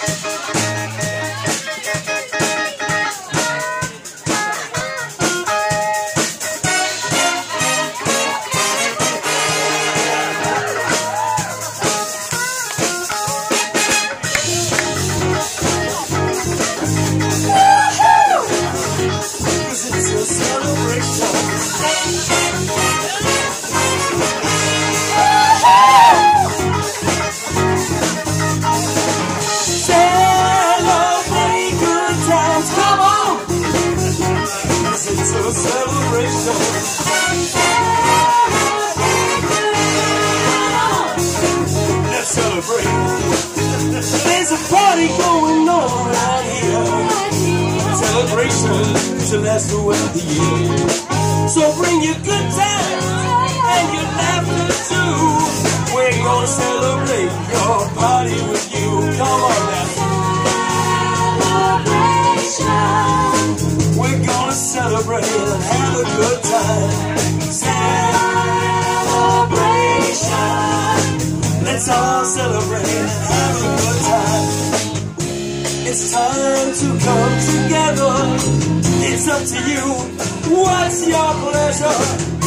There's a party going on around here, celebration to last throughout the year. So bring your good times and your laughter too. We're gonna celebrate your party with you. Come on now. Celebration. We're gonna celebrate and have a good time. Celebration. Let's all celebrate and have a good time. It's time to come together. It's up to you. What's your pleasure?